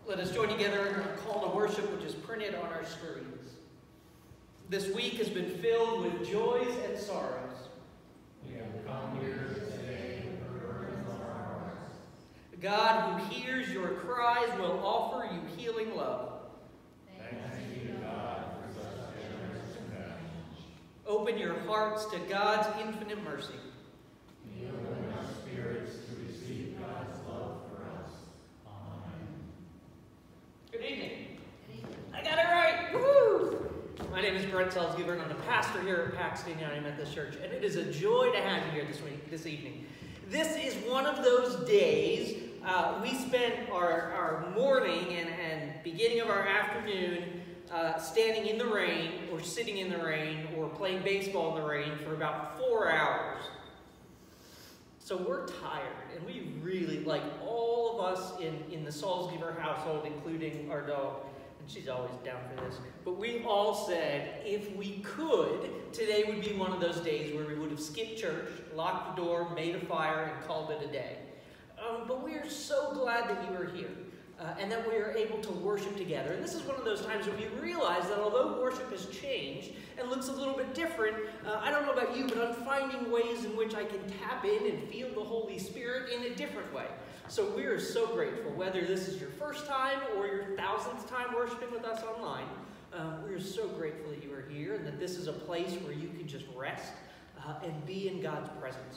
Let us join together in our call to worship, which is printed on our screens. This week has been filled with joys and sorrows. We have come here today with burdens on our hearts. God, who hears your cries, will offer you healing love. Thanks be to God for such generous compassion. Open your hearts to God's infinite mercy. Open our spirits to receive God's love for us. Amen. Good evening. I got it right. Woo! My name is Brent Salzgiver, and I'm the pastor here at Paxton United Methodist Church, and it is a joy to have you here this evening. This is one of those days we spend our morning and beginning of our afternoon standing in the rain, or sitting in the rain, or playing baseball in the rain for about 4 hours. So we're tired, and we really, like all of us in the Salzgiver household, including our dog, and she's always down for this, but we all said if we could, today would be one of those days where we would have skipped church, locked the door, made a fire, and called it a day. But we are so glad that you are here. And that we are able to worship together. And this is one of those times where we realize that although worship has changed and looks a little bit different, I don't know about you, but I'm finding ways in which I can tap in and feel the Holy Spirit in a different way. So we are so grateful, whether this is your first time or your 1000th time worshiping with us online. We are so grateful that you are here and that this is a place where you can just rest and be in God's presence.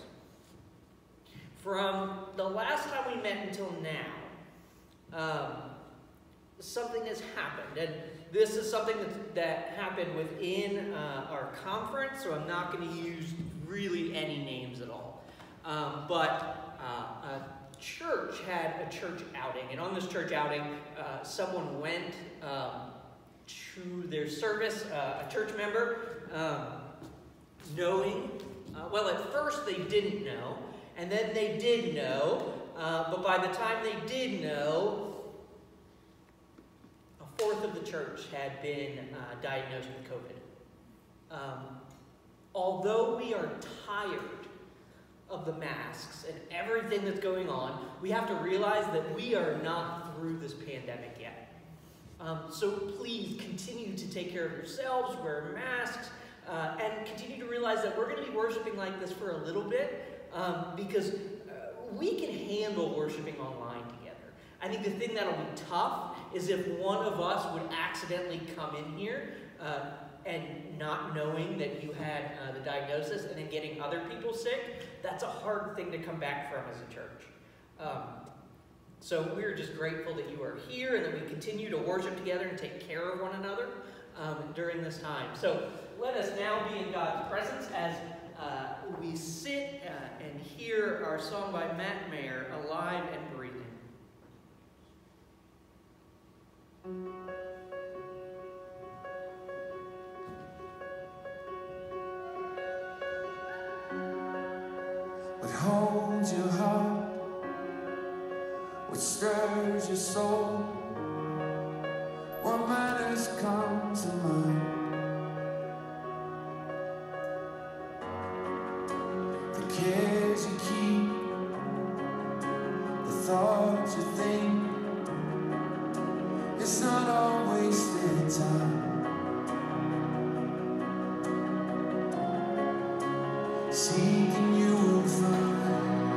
From the last time we met until now, something has happened, and this is something that happened within our conference, so I'm not going to use really any names at all. But a church had a church outing, and on this church outing, someone went to their service, a church member, knowing, well, at first they didn't know, and then they did know, but by the time they did know, a fourth of the church had been diagnosed with COVID. Although we are tired of the masks and everything that's going on, we have to realize that we are not through this pandemic yet. So please continue to take care of yourselves, wear masks, and continue to realize that we're going to be worshiping like this for a little bit, because we can handle worshiping online together. I think the thing that'll be tough is if one of us would accidentally come in here and not knowing that you had the diagnosis and then getting other people sick. That's a hard thing to come back from as a church. So we're just grateful that you are here and that we continue to worship together and take care of one another during this time. So let us now be in God's presence as we sit and hear our song by Matt Mayer, Alive and Breathing. What holds your heart, what stirs your soul, what matters come to mind. The cares you keep, the thoughts you think, it's not all wasted time. Seeking you will find.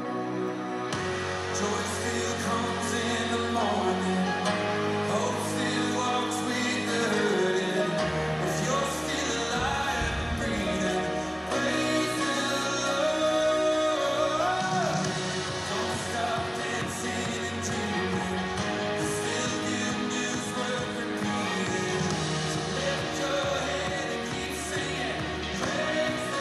Joy still comes in the morning. Hope still walks with the hurting. If you're still alive and breathing, praise the Lord. Don't stop dancing and dreaming. There's still good news worth repeating. So lift your head and keep singing. Praise the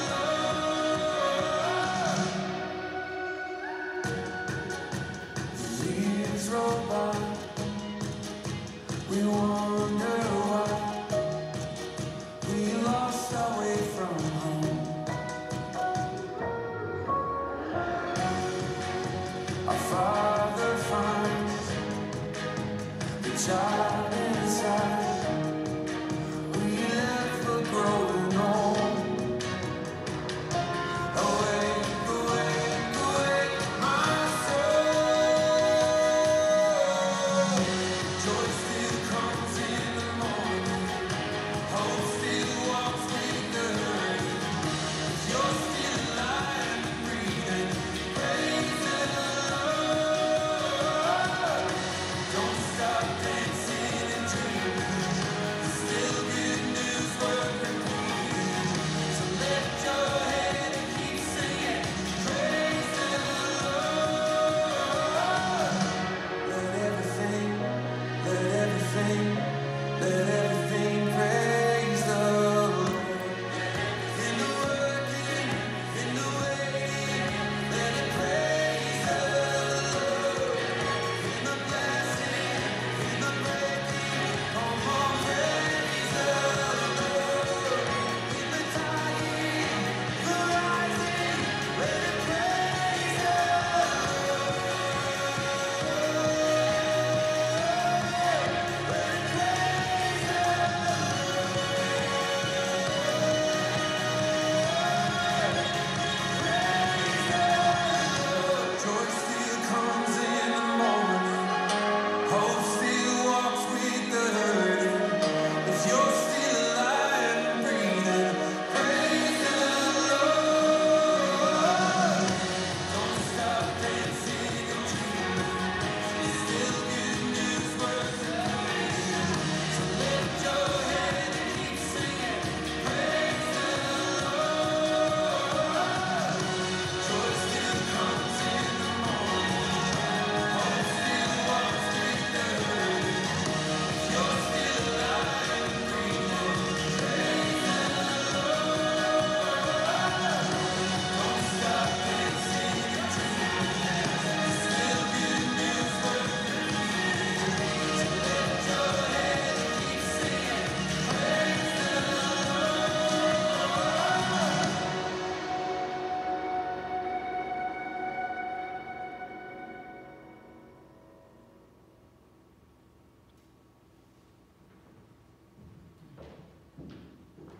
years roll by, we wonder why we lost our way from home. Our Father finds the child inside. We left for growing old. Awake, awake, awake, my soul.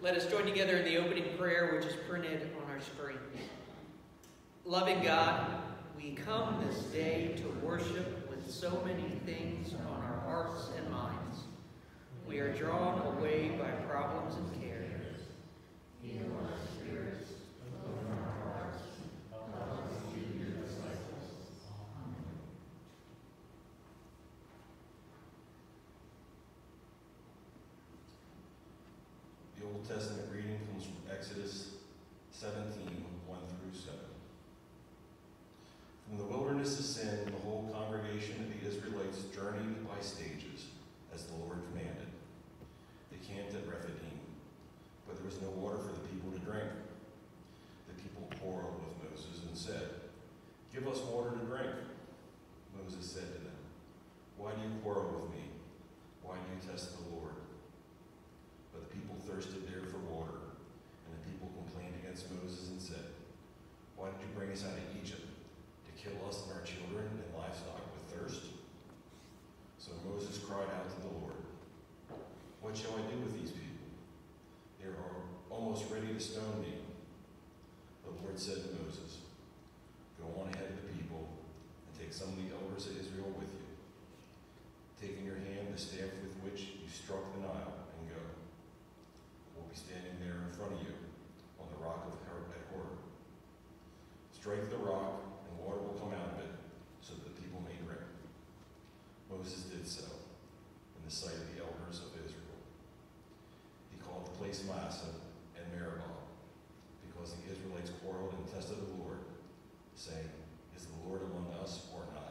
Let us join together in the opening prayer, which is printed on our screen. Loving God, we come this day to worship with so many things on our hearts and minds. We are drawn away by problems and cares. Heal our spirits, open our hearts, help us to be your disciples. Amen. The Old Testament reading comes from Exodus 17, 1 through 7. From the wilderness of sin, the whole congregation of the Israelites journeyed by stages, as the Lord commanded. They camped at Rephidim, but there was no water for the people to drink. The people quarreled with Moses and said, "Give us water to drink." Moses said to them, "Why do you quarrel with me? Why do you test the Lord?" But the people thirsted there for water, and the people complained against Moses and said, "Why did you bring us out of Egypt? To kill us and our children and livestock with thirst?" So Moses cried out to the Lord, "What shall I do with these people? They are almost ready to stone me." The Lord said to Moses, "Go on ahead of the people and take some of the elders of Israel with you. Take in your hand the staff with which you struck the Nile and go. I will be standing there in front of you on the rock of at Horeb. Strike the rock and water will come out of it so that the people may drink." Moses did so in the sight of the elders of Israel. He called the place Massah and Meribah because the Israelites quarreled and tested the Lord, saying, "Is the Lord among us or not?"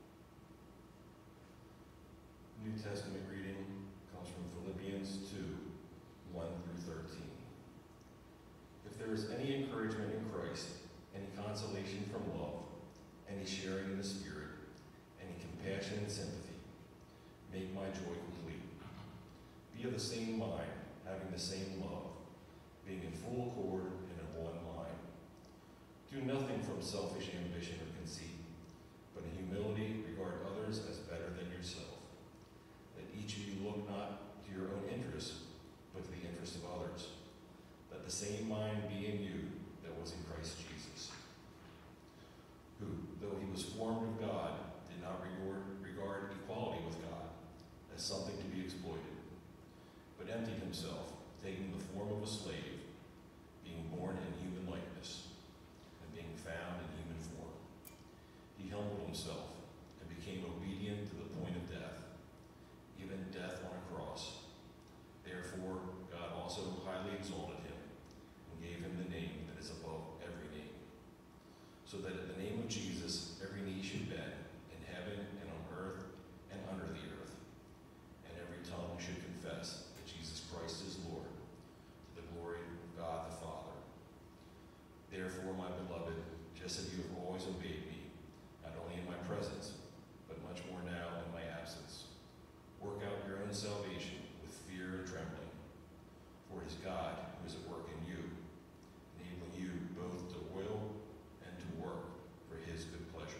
New Testament reading comes from Philippians 2, 1 through 13. If there is any encouragement in Christ, any consolation from love, any sharing in the Spirit, any compassion and sympathy, make my joy complete. Be of the same mind, having the same love, being in full accord and of one mind. Do nothing from selfish ambition or conceit, but in humility regard others as better than yourself. Let each of you look not to your own interests, but to the interest of others. Let the same mind be in you that was in Christ Jesus, who, though he was formed of God, did not regard equality with God as something to be exploited, but emptied himself, taking the form of a slave, being born in human likeness, and being found in human form. He humbled himself and became obedient to the point of death, even death on a cross. Therefore, God also highly exalted him and gave him the name that is above every name, so that at the name of Jesus every knee should bend in heaven and on earth and under the earth, and every tongue should confess that Jesus Christ is Lord, to the glory of God the Father. Therefore, my beloved, just as you have always obeyed me, not only in my presence, but much more now in my absence, work out your own salvation with fear and trembling, for it is God who is at work in you, enabling you both to will and to work for his good pleasure.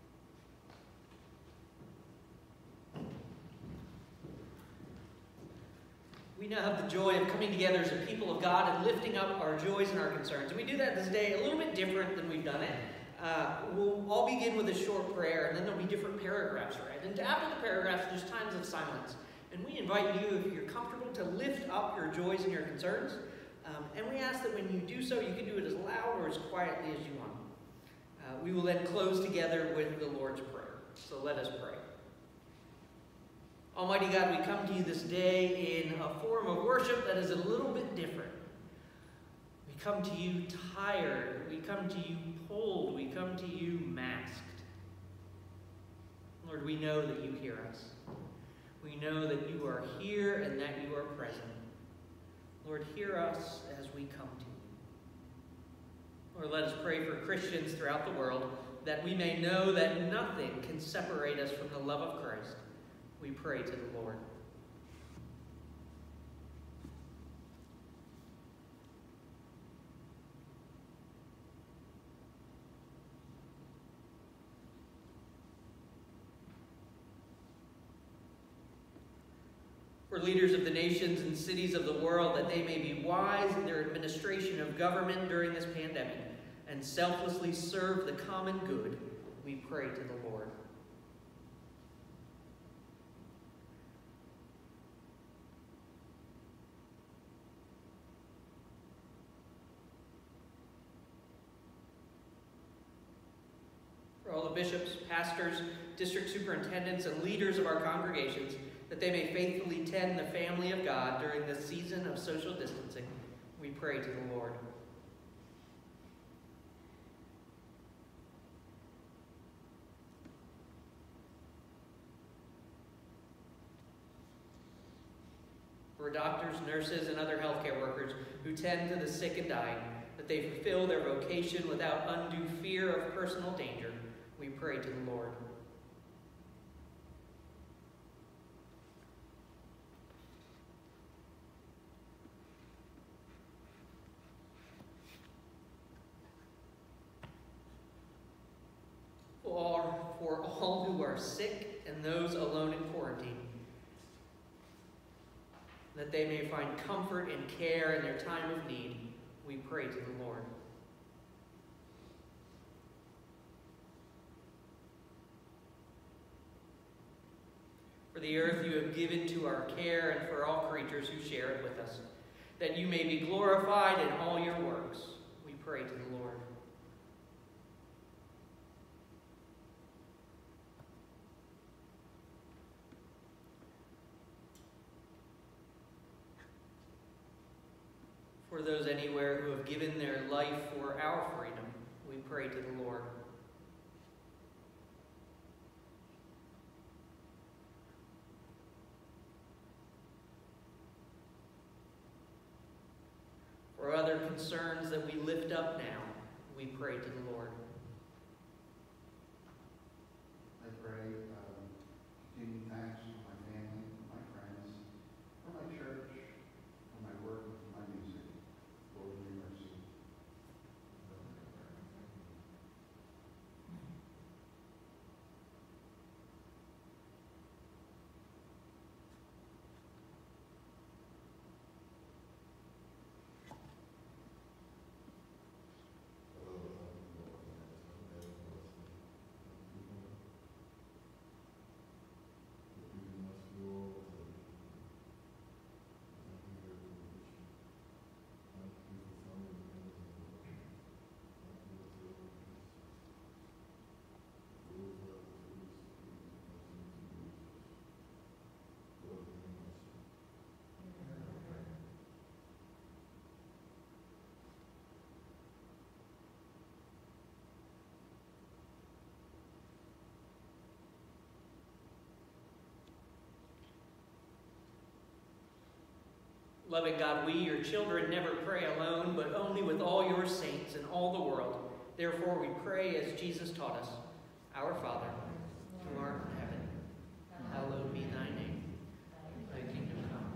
We now have the joy of coming together as a people of God and lifting up our joys and our concerns. And we do that this day a little bit different than we've done it. We'll all begin with a short prayer, and then there'll be different paragraphs read. And after the paragraphs, there's times of silence. And we invite you, if you're comfortable, to lift up your joys and your concerns. And we ask that when you do so, you can do it as loud or as quietly as you want. We will then close together with the Lord's Prayer. So let us pray. Almighty God, we come to you this day in a form of worship that is a little bit different. We come to you tired. We come to you pulled. We come to you masked. Lord, we know that you hear us. We know that you are here and that you are present. Lord, hear us as we come to you. Lord, let us pray for Christians throughout the world that we may know that nothing can separate us from the love of Christ. We pray to the Lord. For leaders of the nations and cities of the world, that they may be wise in their administration of government during this pandemic and selflessly serve the common good, we pray to the Lord. For all the bishops, pastors, district superintendents, and leaders of our congregations, that they may faithfully tend the family of God during this season of social distancing, we pray to the Lord. For doctors, nurses, and other healthcare workers who tend to the sick and dying, that they fulfill their vocation without undue fear of personal danger, we pray to the Lord. For all who are sick and those alone in quarantine, that they may find comfort and care in their time of need, we pray to the Lord. For the earth you have given to our care, and for all creatures who share it with us, that you may be glorified in all your works, we pray to the Lord. For those anywhere who have given their life for our freedom, we pray to the Lord. For other concerns that we lift up now, we pray to the Lord. I pray, giving thanks for my family, my friends, for my church, for my work, for my music. Lord, in your mercy. Loving God, we, your children, never pray alone, but only with all your saints in all the world. Therefore we pray as Jesus taught us. Our Father, who art in heaven, hallowed be thy name. Thy kingdom come.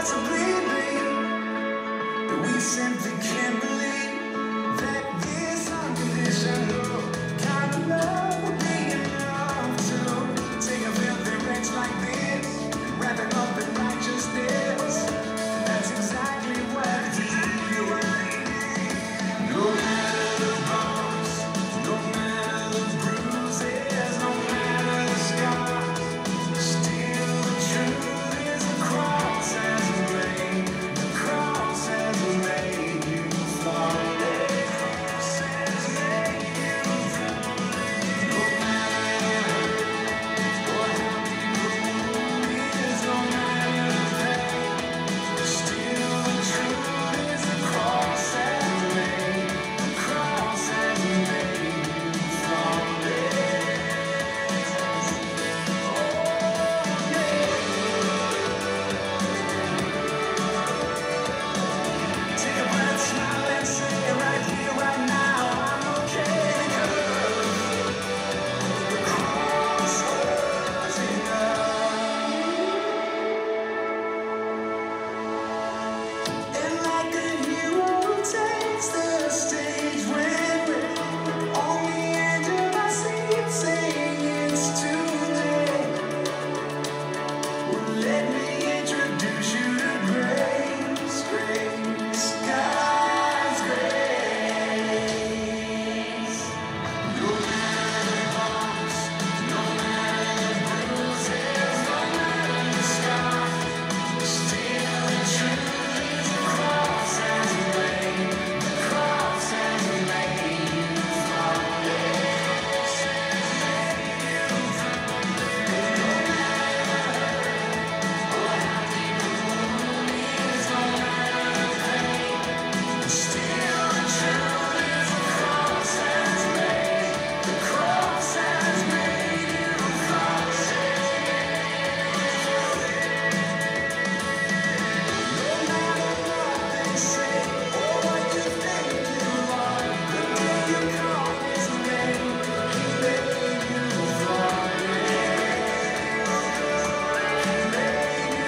possibly be that we simply can't believe that this unconditional kind of love would be enough to take a filthy wretch like this and wrap it up in righteousness. And that's exactly what he did. No matter the bumps, no matter the bruises, no matter the scars, still the truth is the cross has made, the cross has made you flawless. Has made you flawless. No matter or how deep the wound is, no matter the pain, still the truth is the cross has made, the cross has made you flawless. Take a breath, smile and say right here, right now, I'm okay because the cross was enough. And like a hero takes the stage when we're on the edge of our seat, saying it's too late. Well, let me introduce you to grace, grace, God's grace. No matter the bumps, no matter the bruises, no matter the scars, still the truth is the cross has made, the cross has made you flawless. Has made you flawless. No matter or how deep the wound is, no matter the pain, still the truth is the cross has made, the cross has made you flawless. No matter what they say or what you think you are, the day you call his name, he made you flawless. He made you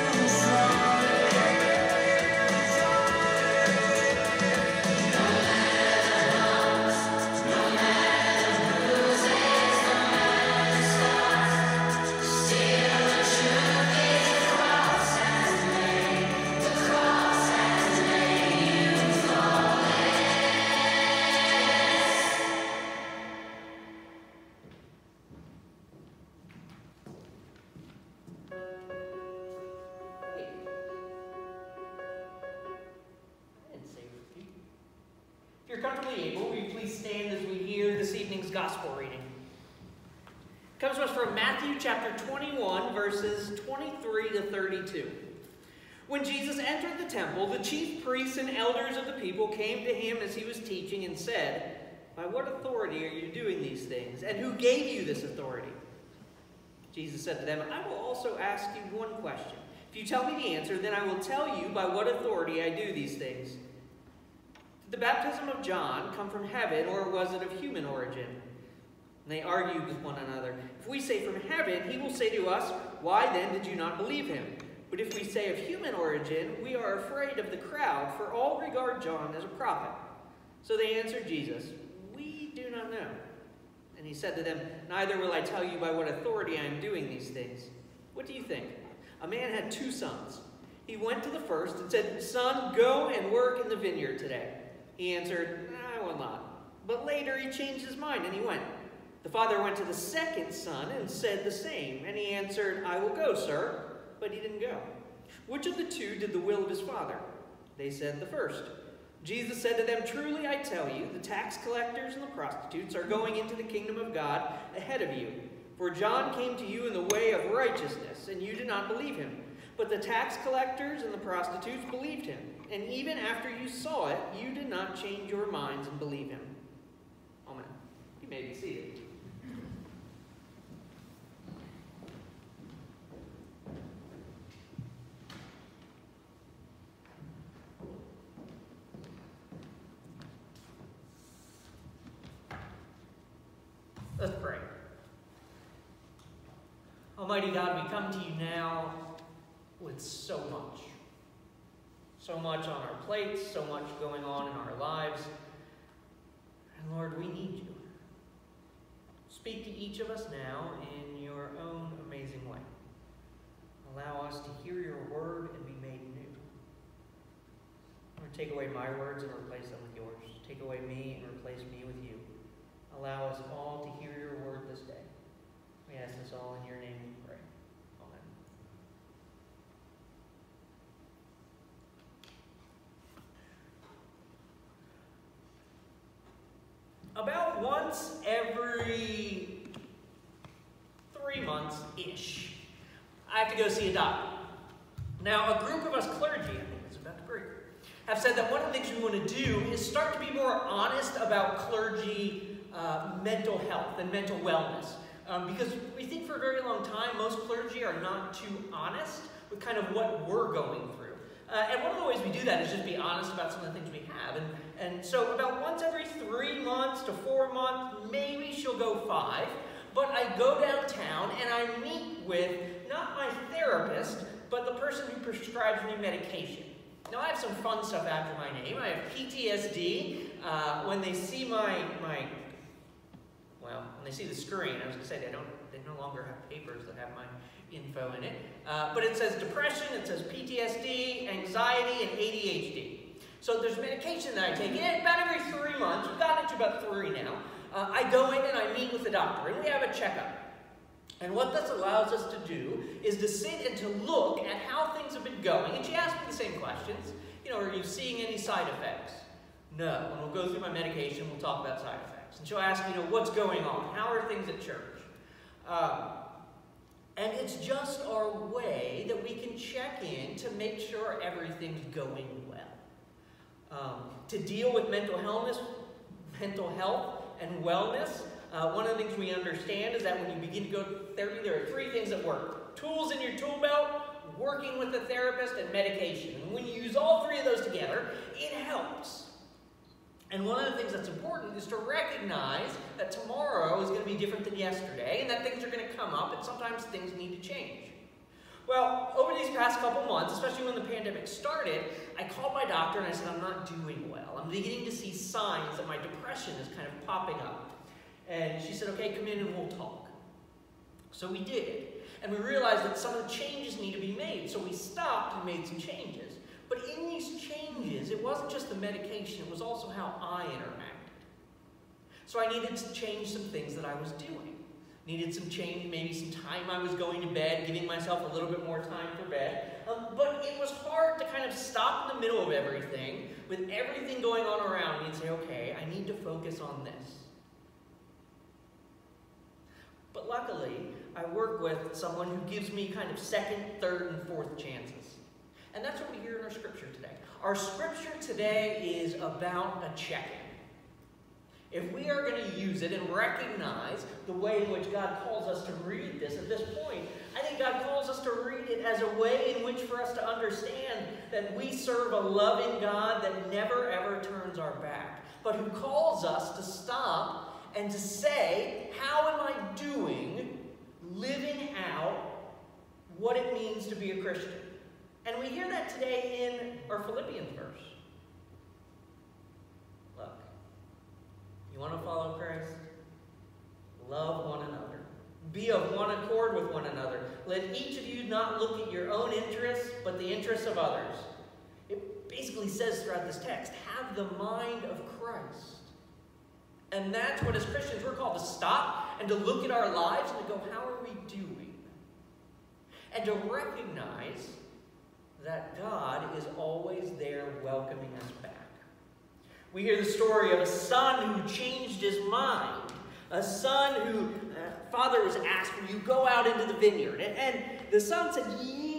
Wait. I didn't say repeat. If you're comfortably able, will you please stand as we hear this evening's gospel reading? It comes to us from Matthew chapter 21, verses 23 to 32. When Jesus entered the temple, the chief priests and elders of the people came to him as he was teaching and said, "By what authority are you doing these things? And who gave you this authority?" Jesus said to them, "I will also ask you one question. If you tell me the answer, then I will tell you by what authority I do these things. Did the baptism of John come from heaven, or was it of human origin?" And they argued with one another. "If we say from heaven, he will say to us, 'Why then did you not believe him?' But if we say of human origin, we are afraid of the crowd, for all regard John as a prophet." So they answered Jesus, "We do not know." And he said to them, "Neither will I tell you by what authority I am doing these things. What do you think? A man had 2 sons. He went to the first and said, 'Son, go and work in the vineyard today.' He answered, 'I will not.' But later he changed his mind and he went. The father went to the second son and said the same. And he answered, 'I will go, sir.' But he didn't go. Which of the 2 did the will of his father?" They said, "The first." Jesus said to them, "Truly I tell you, the tax collectors and the prostitutes are going into the kingdom of God ahead of you. For John came to you in the way of righteousness, and you did not believe him. But the tax collectors and the prostitutes believed him. And even after you saw it, you did not change your minds and believe him." Amen. You may be seated. Let's pray. Almighty God, we come to you now with so much. So much on our plates, so much going on in our lives. And Lord, we need you. Speak to each of us now in your own amazing way. Allow us to hear your word and be made new. Lord, take away my words and replace them with yours. Take away me and replace me with you. Allow us all to hear your word this day. We ask this all in your name we pray. Amen. About once every 3 months-ish, I have to go see a doctor. Now, a group of us clergy, I think it's about to break, have said that one of the things we want to do is start to be more honest about clergy mental health and mental wellness. Because we think for a very long time, most clergy are not too honest with kind of what we're going through. And one of the ways we do that is just be honest about some of the things we have. And so about once every 3 months to 4 months, maybe she'll go 5. But I go downtown and I meet with, not my therapist, but the person who prescribes me medication. Now I have some fun stuff after my name. I have PTSD. When they see when they see the screen, I was going to say they no longer have papers that have my info in it. But it says depression, it says PTSD, anxiety, and ADHD. So there's medication that I take, and about every 3 months, we've gotten into about 3 now, I go in and I meet with the doctor, and we have a checkup. And what this allows us to do is to sit and to look at how things have been going. And she asked me the same questions. Are you seeing any side effects? No. When we'll go through my medication, we'll talk about side effects. And she'll ask me, what's going on? How are things at church? And it's just our way that we can check in to make sure everything's going well. To deal with mental health and wellness, one of the things we understand is that when you begin to go to therapy, there are 3 things that work. Tools in your tool belt, working with a therapist, and medication. And when you use all 3 of those together, it helps. And one of the things that's important is to recognize that tomorrow is going to be different than yesterday, and that things are going to come up, and sometimes things need to change. Well, over these past couple months, especially when the pandemic started, I called my doctor and I said, I'm not doing well. I'm beginning to see signs that my depression is kind of popping up. And she said, okay, come in and we'll talk. So we did. And we realized that some of the changes need to be made. So we stopped and made some changes. But in these changes, it wasn't just the medication, it was also how I interacted. So I needed to change some things that I was doing. Needed some change, maybe some time I was going to bed, giving myself a little bit more time for bed. But it was hard to kind of stop in the middle of everything, with everything going on around me, and say, okay, I need to focus on this. But luckily, I work with someone who gives me kind of 2nd, 3rd, and 4th chances. And that's what we hear in our scripture today. Our scripture today is about a check-in. If we are going to use it and recognize the way in which God calls us to read this at this point, I think God calls us to read it as a way in which for us to understand that we serve a loving God that never ever turns our back, but who calls us to stop and to say, how am I doing living out what it means to be a Christian? And we hear that today in our Philippians verse. Look, you want to follow Christ? Love one another. Be of one accord with one another. Let each of you not look at your own interests, but the interests of others. It basically says throughout this text, have the mind of Christ. And that's what as Christians we're called to stop and to look at our lives and to go, how are we doing? And to recognize that God is always there welcoming us back. We hear the story of a son who changed his mind. A son who, father was asked, will you go out into the vineyard? And the son said,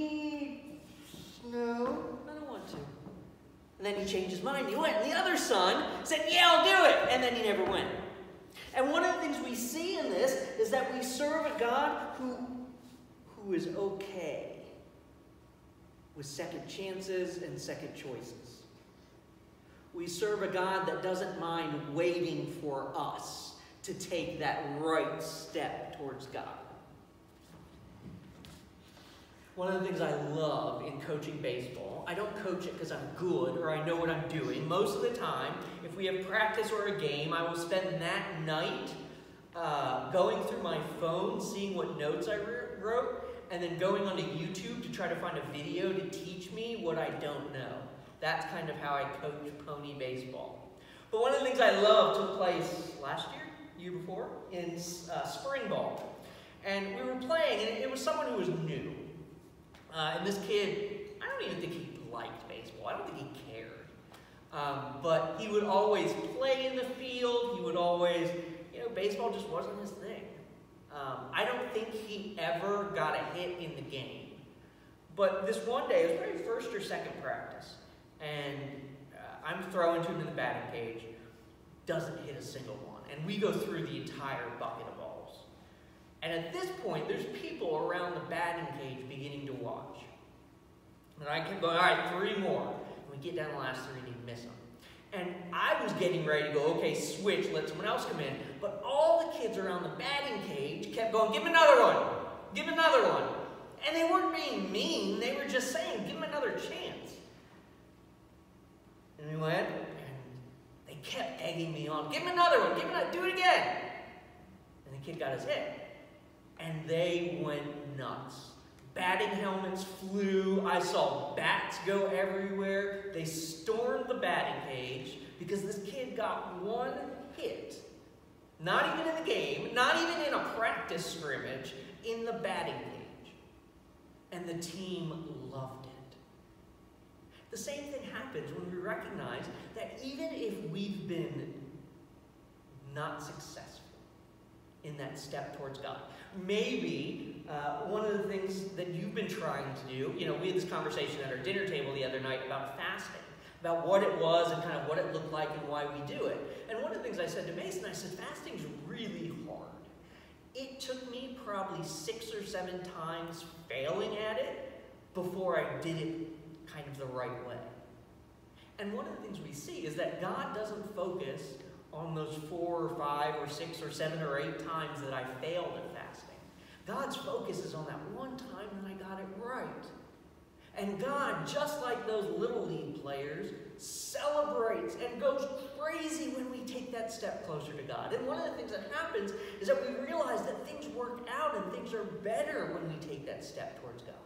no, I don't want to. And then he changed his mind, he went. And the other son said, yeah, I'll do it. And then he never went. And one of the things we see in this is that we serve a God who is okay with second chances and second choices. We serve a God that doesn't mind waiting for us to take that right step towards God. One of the things I love in coaching baseball, I don't coach it because I'm good or I know what I'm doing. Most of the time, if we have practice or a game, I will spend that night going through my phone, seeing what notes I wrote, and then going onto YouTube to try to find a video to teach me what I don't know. That's kind of how I coach pony baseball. But one of the things I love took place last year before, in spring ball. And we were playing, and it was someone who was new. And this kid, I don't even think he liked baseball. I don't think he cared. But he would always play in the field. He would always, baseball just wasn't his thing. I don't think he ever got a hit in the game. But this one day, it was maybe first or second practice, and I'm throwing to him in the batting cage, doesn't hit a single one. And we go through the entire bucket of balls. And at this point, there's people around the batting cage beginning to watch. And I kept going, all right, 3 more. And we get down the last 3 and you miss them. And I was getting ready to go, okay, switch, let someone else come in. But all the kids around the batting cage kept going, give him another one, give him another one. And they weren't being mean, they were just saying, give him another chance. And we went, and they kept egging me on, give him another one, do it again. And the kid got his hit. And they went nuts. Batting helmets flew. I saw bats go everywhere. They stormed the batting cage because this kid got 1 hit. Not even in the game, not even in a practice scrimmage, in the batting cage. And the team loved it. The same thing happens when we recognize that even if we've been not successful in that step towards God, maybe one of the things that you've been trying to do, we had this conversation at our dinner table the other night about fasting, about what it was and kind of what it looked like and why we do it. And one of the things I said to Mason, I said, fasting's really hard. It took me probably 6 or 7 times failing at it before I did it kind of the right way. And one of the things we see is that God doesn't focus on those 4 or 5 or 6 or 7 or 8 times that I failed at fasting. God's focus is on that one time that I got it right. And God, just like those Little League players, celebrates and goes crazy when we take that step closer to God. And one of the things that happens is that we realize that things work out and things are better when we take that step towards God.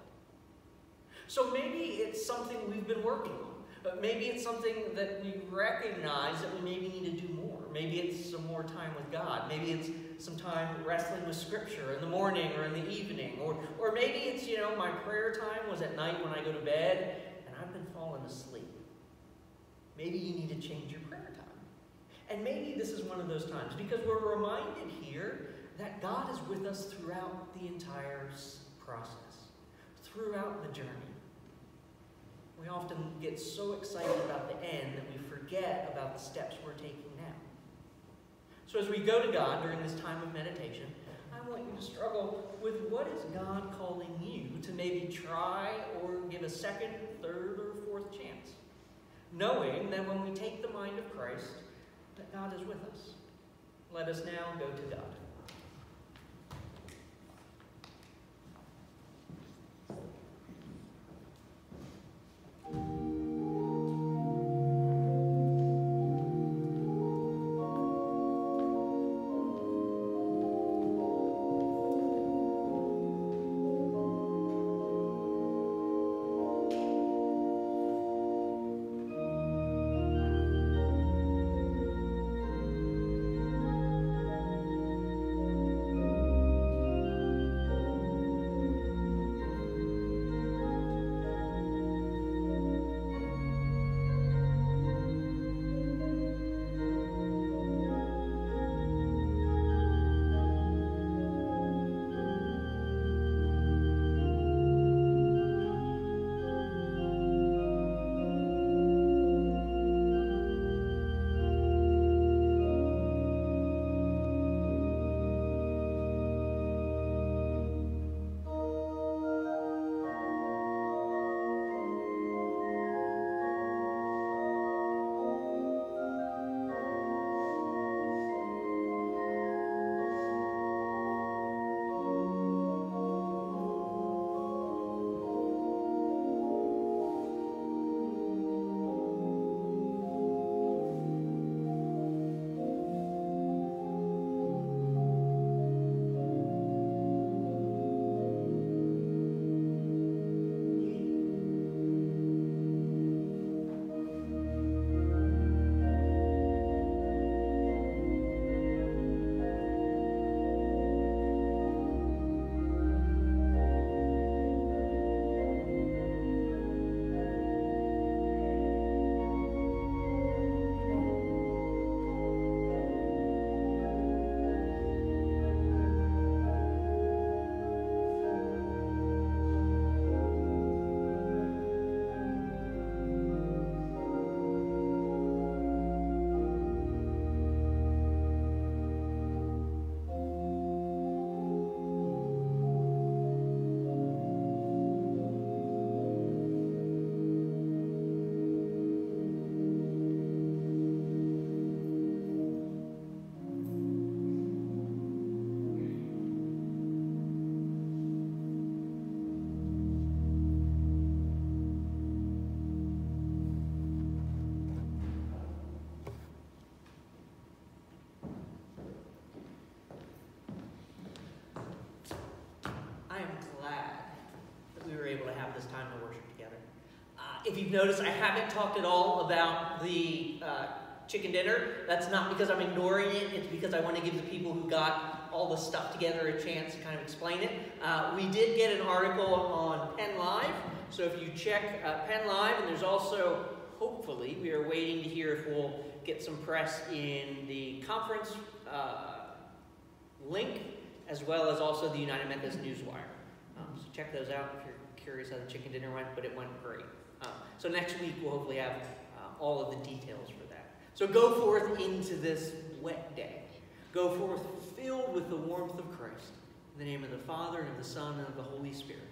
So maybe it's something we've been working on. But maybe it's something that we recognize that we maybe need to do more. Maybe it's some more time with God. Maybe it's some time wrestling with Scripture in the morning or in the evening. Or maybe it's, my prayer time was at night when I go to bed and I've been falling asleep. Maybe you need to change your prayer time. And maybe this is one of those times because we're reminded here that God is with us throughout the entire process, throughout the journey. We often get so excited about the end that we forget about the steps we're taking now. So as we go to God during this time of meditation, I want you to struggle with what is God calling you to maybe try or give a second, third, or 4th chance, knowing that when we take the mind of Christ, that God is with us. Let us now go to God. If you've noticed, I haven't talked at all about the chicken dinner. That's not because I'm ignoring it. It's because I want to give the people who got all the stuff together a chance to kind of explain it. We did get an article on Penn Live. So if you check Penn Live, and there's also, hopefully, we are waiting to hear if we'll get some press in the conference link, as well as also the United Methodist Newswire. So check those out if you're curious how the chicken dinner went, but it went great. So next week we'll hopefully have all of the details for that. So go forth into this wet day. Go forth filled with the warmth of Christ. In the name of the Father, and of the Son, and of the Holy Spirit.